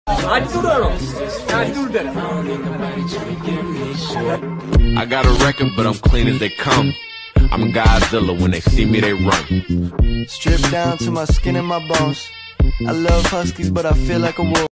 I got a record, but I'm clean as they come. I'm Godzilla, when they see me, they run. Stripped down to my skin and my bones. I love huskies, but I feel like a wolf.